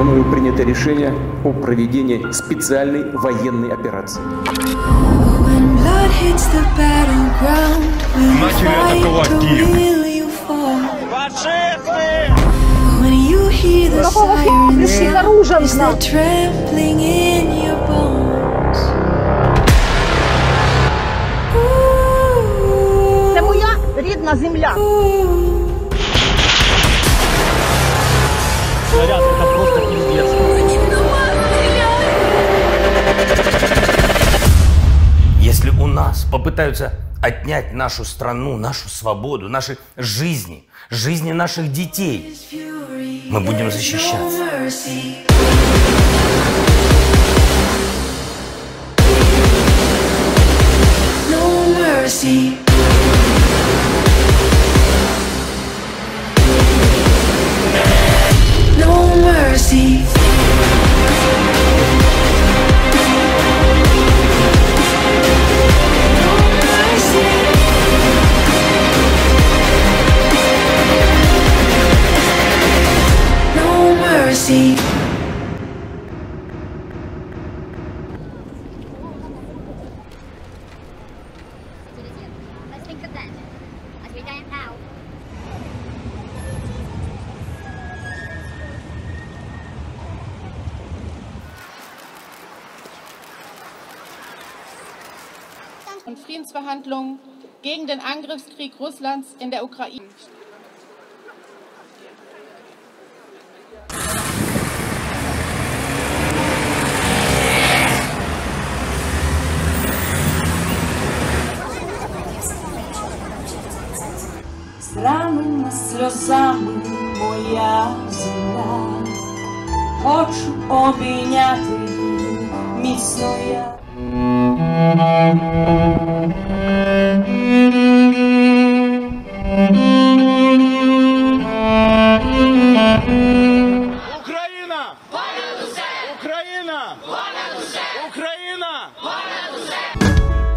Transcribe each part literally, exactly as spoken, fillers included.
мною принято решение о проведении специальной военной операции. Начали атаковать Киев. Фашисты! Какого хера пришли с оружием к нам? Це моя рідна земля. Снаряд, это просто пиздец. Если у нас попытаются отнять нашу страну, нашу свободу, наши жизни, жизни наших детей, мы будем защищаться. Let's think of that as we dance out. Und Friedensverhandlungen gegen den Angriffskrieg Russlands in der Ukraine. Зранена сльозами моя земля, хочу обійняти міцно я. Україна! Понад усе! Україна! Понад усе! Україна! Понад усе!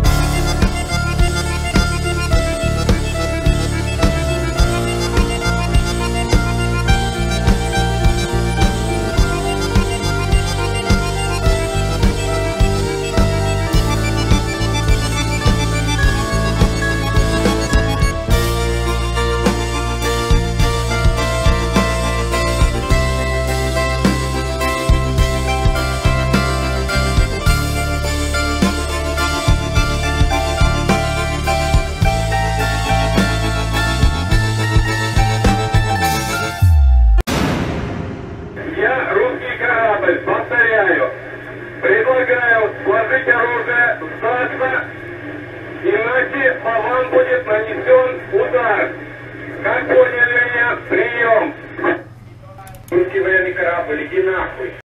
Я русский корабль, повторяю, предлагаю сложить оружие, сдаться, иначе по вам будет нанесен удар. Как поняли меня? Прием! Русский военный корабль, иди нахуй!